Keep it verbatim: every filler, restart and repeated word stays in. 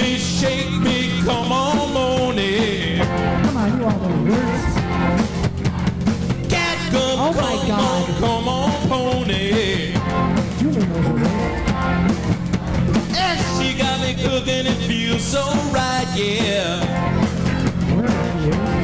me, shake me, come on, Mony. Come on, you all know the words. Cat come, Oh come my God. on, come on, pony. Julie knows the words. And she got me cooking, it feels so right, yeah. Where are you?